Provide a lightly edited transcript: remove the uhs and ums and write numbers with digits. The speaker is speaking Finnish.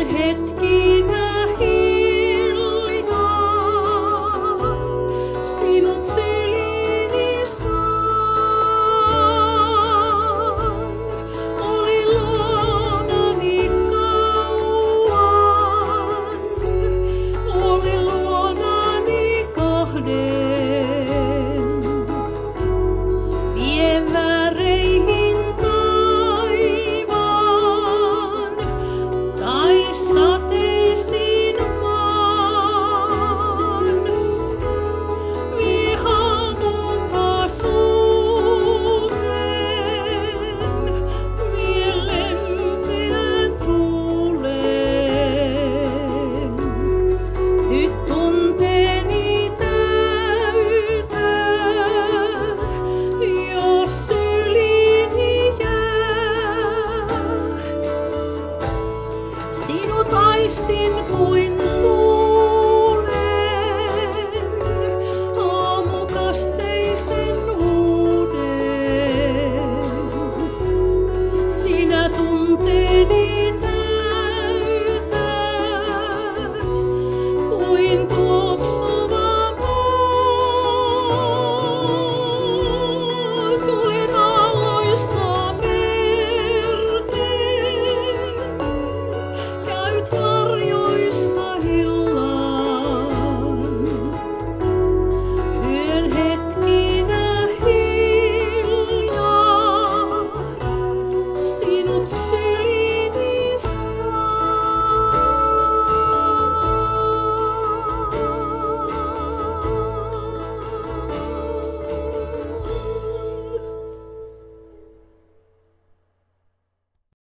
hetkinä hiljaa, sinut syliini saan. Oli luonani kauan, oli luonani kahden. Vie väreihin taivaan, tai sateisiin maan. Vie haavun asuuteen, vie lempeän tuuleen. Nyt tunteeni täytää, jos syliini jää. Sinut aistin kuin